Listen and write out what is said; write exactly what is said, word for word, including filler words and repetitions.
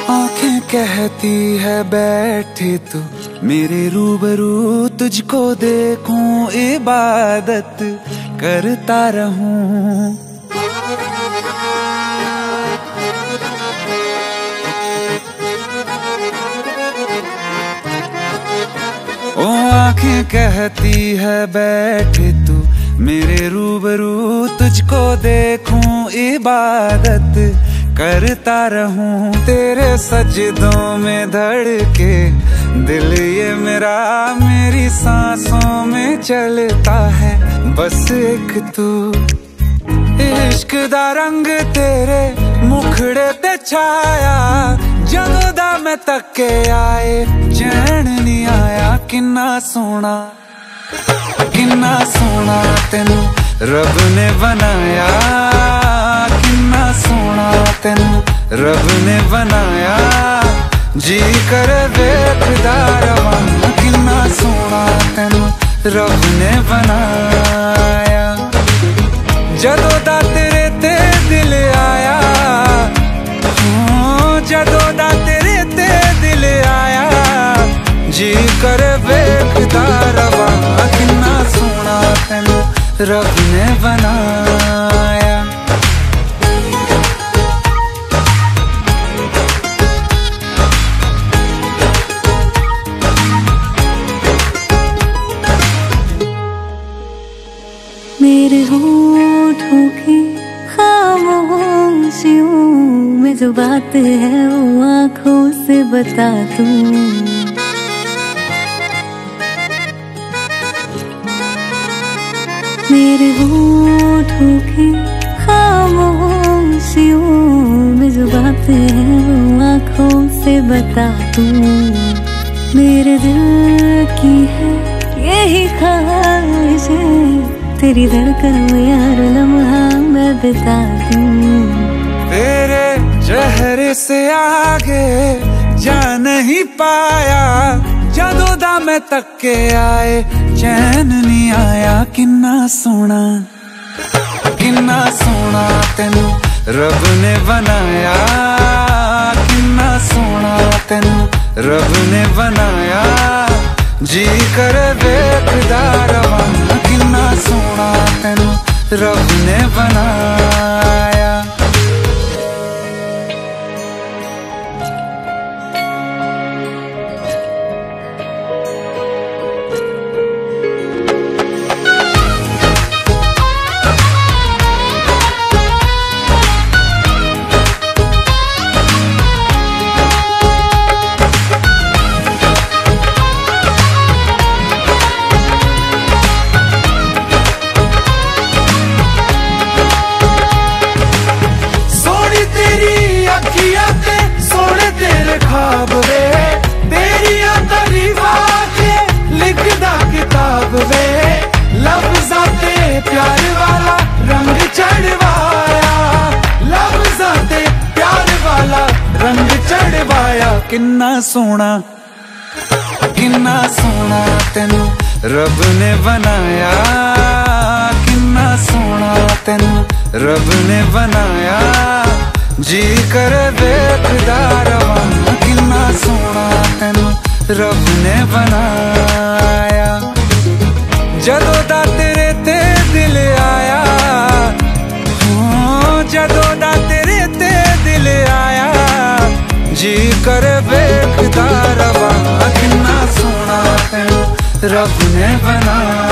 आंखें कहती है बैठे तू मेरे रूबरू, तुझको देखूं इबादत करता रहूं। ओ आंखें कहती है बैठे तू मेरे रूबरू, तुझको देखूं इबादत करता रहूं। तेरे सजदों में धड़के दिल ये मेरा, मेरी सांसों में चलता है बस एक तू। इश्क दा रंग तेरे मुखड़े ते छाया, जदों दा मैं तके आए चैन नहीं आया। किन्ना सोना किन्ना सोना तेनू रब ने बनाया, किन्ना सोना तेनू रब ने बनाया। जी कर वेखदा रवां, किन्ना सोना तेनू रब ने बनाया। जदों दा तेरे ते दिल आया, जदों दा तेरे ते दिल आया। जी कर वेखदा रवां, किन्ना सोना तेनू रब ने बनाया। मेरे होठों की खामोशियों में जो बात है वो आँखों से बता दूं। मेरे होठों की खामोशियों में जो बात है वो आँखों से बता दूं। मेरे दिल की है यही ख्वाहिशें, तेरी धड़कन में हर लम्हा मैं बिता दूं। तेरे चेहरे से आगे जा नहीं पाया, जदों दा मैं तके आए चैन नहीं आया। किन्ना सोना किन्ना सोना तेनू रब ने बनाया, किन्ना सोना तेनू रब ने बनाया। जी कर वेखदा रवां, किन्ना सोना तेनू रब ने बनाया। ख्वाब वे तेरिया तारीफां के लिखदा किताब वे, लफ्ज़ां ते प्यार वाला रंग चढ़वाया, लफ्ज़ां ते प्यार वाला रंग चढ़वाया। किन्ना सोना किन्ना सोना तेनू रब ने बनाया, किन्ना सोना तेनू रब ने बनाया। जी कर वेखदा रवां, किन्ना सोना तेनू रब ने बनाया। जदों दा तेरे ते दिल आया, जदों दा तेरे ते दिल आया। जी कर वेखदा रवां, किन्ना सोना तेनू रब ने बनाया।